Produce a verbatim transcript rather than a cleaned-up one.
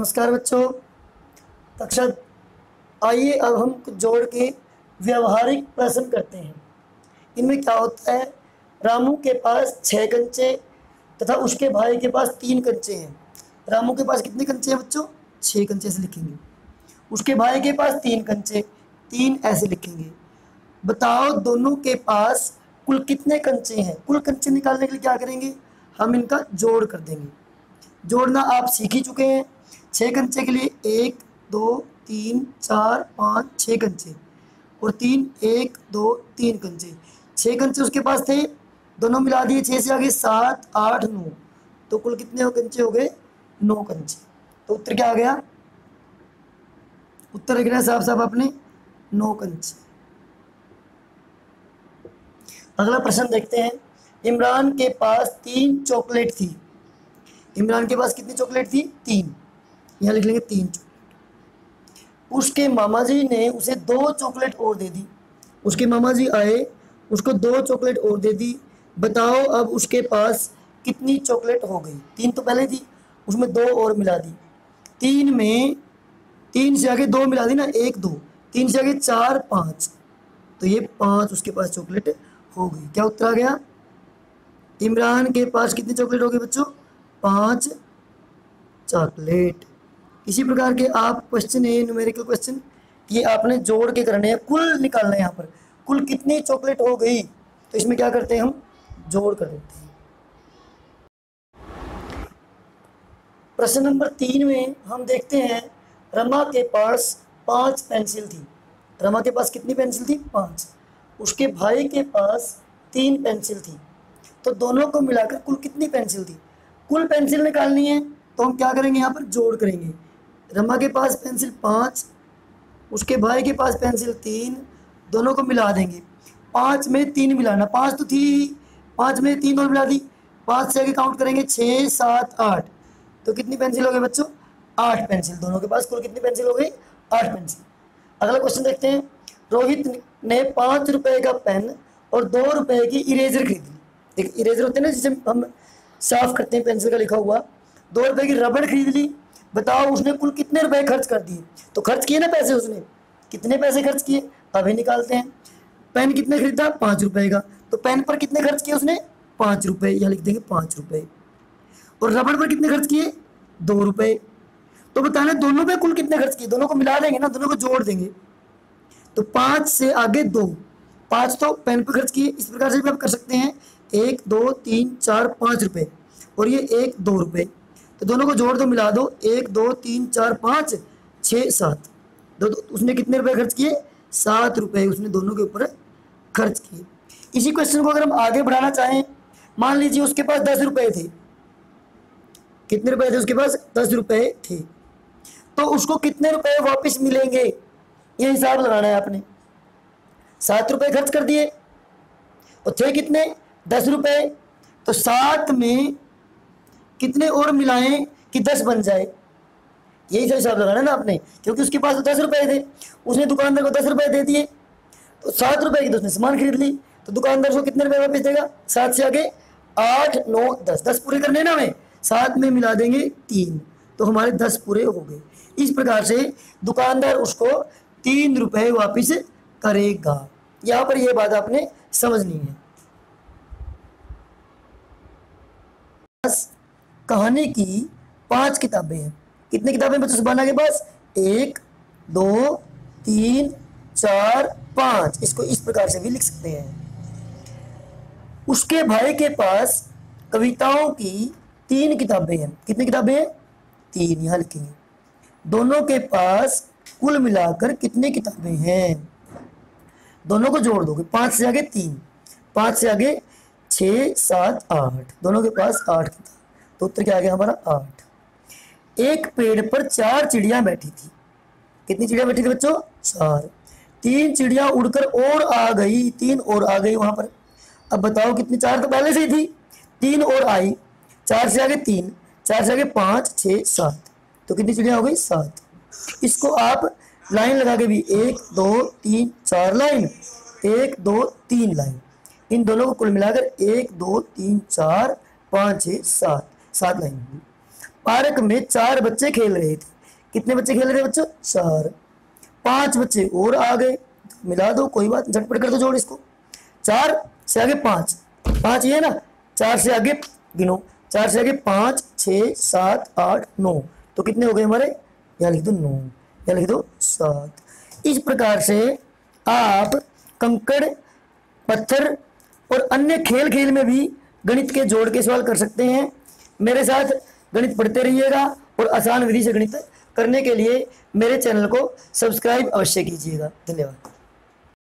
नमस्कार बच्चों। कक्षा आइए अब हम कुछ जोड़ के व्यवहारिक प्रश्न करते हैं। इनमें क्या होता है, रामू के पास छः कंचे तथा उसके भाई के पास तीन कंचे हैं। रामू के पास कितने कंचे हैं बच्चों? छः कंचे से लिखेंगे। उसके भाई के पास तीन कंचे, तीन ऐसे लिखेंगे। बताओ दोनों के पास कुल कितने कंचे हैं। कुल कंचे निकालने के लिए क्या करेंगे, हम इनका जोड़ कर देंगे। जोड़ना आप सीख ही चुके हैं। छः कंचे के लिए एक दो तीन चार पाँच छः कंचे और तीन एक दो तीन कंचे। छः कंचे उसके पास थे, दोनों मिला दिए, छः से आगे सात आठ नौ, तो कुल कितने हो कंचे हो गए? नौ कंचे। तो उत्तर क्या आ गया? उत्तर लिख रहे हैं साहब साहब आपने नौ कंचे। अगला प्रश्न देखते हैं। इमरान के पास तीन चॉकलेट थी। इमरान के पास कितनी चॉकलेट थी? तीन। यहाँ लिख लेंगे तीन चॉकलेट। उसके मामा जी ने उसे दो चॉकलेट और दे दी। उसके मामा जी आए, उसको दो चॉकलेट और दे दी। बताओ अब उसके पास कितनी चॉकलेट हो गई? तीन तो पहले थी, उसमें दो और मिला दी। तीन में तीन से आगे दो मिला दी ना, एक दो, तीन से आगे चार पाँच, तो ये पाँच उसके पास चॉकलेट हो गई। क्या उत्तर आ गया? इमरान के पास कितनी चॉकलेट हो गई बच्चों? पाँच चॉकलेट। इसी प्रकार के आप क्वेश्चन है, न्यूमेरिकल क्वेश्चन, ये आपने जोड़ के करने हैं, कुल निकालना है। यहाँ पर कुल कितनी चॉकलेट हो गई, तो इसमें क्या करते हैं, हम जोड़ कर देते हैं। प्रश्न नंबर तीन में हम देखते हैं, रमा के पास पांच पेंसिल थी। रमा के पास कितनी पेंसिल थी? पांच। उसके भाई के पास तीन पेंसिल थी, तो दोनों को मिलाकर कुल कितनी पेंसिल थी? कुल पेंसिल निकालनी है तो हम क्या करेंगे, यहाँ पर जोड़ करेंगे। रमा के पास पेंसिल पाँच, उसके भाई के पास पेंसिल तीन, दोनों को मिला देंगे। पाँच में तीन मिलाना, पाँच तो थी, पाँच में तीन और मिला दी, पाँच से आगे काउंट करेंगे छः सात आठ, तो कितनी पेंसिल हो गई बच्चों? आठ पेंसिल। दोनों के पास कुल कितनी पेंसिल हो गई? आठ पेंसिल। अगला क्वेश्चन देखते हैं। रोहित ने पाँच रुपये का पेन और दो रुपये की इरेजर खरीदी। देखिए इरेजर होते हैं ना जिसे हम साफ करते हैं, पेंसिल का लिखा हुआ। दो रुपये की रबड़ खरीद ली। बताओ उसने कुल कितने रुपए खर्च कर दिए? तो खर्च किए ना पैसे, उसने कितने पैसे खर्च किए अभी निकालते हैं। पेन कितने खरीदा? पाँच रुपए का, तो पेन पर कितने खर्च किए उसने? पाँच रुपए, यहाँ लिख देंगे पाँच रुपए। और रबड़ पर कितने खर्च किए? दो रुपए। तो बताना दोनों पे कुल कितने खर्च किए, दोनों को मिला देंगे ना, दोनों को जोड़ देंगे। तो पाँच से आगे दो, पाँच तो पेन पर खर्च किए। इस प्रकार से भी आप कर सकते हैं, एक दो तीन चार पाँच रुपए और ये एक दो रुपए, तो दोनों को जोड़ दो, मिला दो, एक दो तीन चार पाँच छः सात, दो, दो उसने कितने रुपए खर्च किए? सात रुपए उसने दोनों के ऊपर खर्च किए। इसी क्वेश्चन को अगर हम आगे बढ़ाना चाहें, मान लीजिए उसके पास दस रुपए थे। कितने रुपए थे उसके पास? दस रुपए थे। तो उसको कितने रुपए वापस मिलेंगे, ये हिसाब लगाना है आपने। सात रुपए खर्च कर दिए और थे कितने? दस रुपए, तो सात में कितने और मिलाएं कि दस बन जाए, यही हिसाब लगाना ना आपने, क्योंकि उसके पास तो दस रुपए थे, उसने दुकानदार को दस रुपए दे दिए, तो सात रुपए की तो उसने सामान खरीद ली, तो दुकानदार को कितने रुपए वापस देगा? सात से आगे आठ नौ दस, दस पूरे करने ना हमें, सात में मिला देंगे तीन, तो हमारे दस पूरे हो गए। इस प्रकार से दुकानदार उसको तीन रुपए वापिस करेगा। यहाँ पर यह बात आपने समझनी है। कहानी की पांच किताबें हैं। कितनी किताबें बच्चों सुबाना के पास? एक दो तीन चार पांच। इसको इस प्रकार से भी लिख सकते हैं। उसके भाई के पास कविताओं की तीन किताबें हैं। कितनी किताबें हैं? तीन, यहां लिखेंगे। दोनों के पास कुल मिलाकर कितनी किताबें हैं? दोनों को जोड़ दोगे, पांच से आगे तीन, पांच से आगे छः सात आठ, दोनों के पास आठ किताब, तो उत्तर क्या आ गया हमारा? आठ। एक पेड़ पर चार चिड़िया बैठी थी। कितनी चिड़िया बैठी थी बच्चों? चार। तीन चिड़िया उड़कर और आ गई, तीन और आ गई वहां पर। अब बताओ कितनी? चार तो पहले से ही थी, तीन और आई, चार से आगे तीन, चार से आगे पाँच छः सात, तो कितनी चिड़िया हो गई? सात। इसको आप लाइन लगा के भी, एक दो तीन चार लाइन, एक दो तीन लाइन, इन दोनों को कुल मिलाकर एक दो तीन चार पाँच छः सात, सात लाइन। पार्क में चार बच्चे खेल रहे थे। कितने बच्चे खेल रहे थे बच्चों? चार। पांच बच्चे और आ गए, मिला दो, कोई बात, झटपट कर दो जोड़ इसको। चार से आगे पांच, पांच ये ना, चार से आगे गिनो, चार से आगे पांच, छः, सात, आठ, नौ, तो कितने हो गए हमारे? यहाँ लिख दो नौ, यहाँ लिख दो सात। इस प्रकार से आप कंकड़, पत्थर और अन्य खेल खेल में भी गणित के जोड़ के सवाल कर सकते हैं। मेरे साथ गणित पढ़ते रहिएगा और आसान विधि से गणित करने के लिए मेरे चैनल को सब्सक्राइब अवश्य कीजिएगा। धन्यवाद।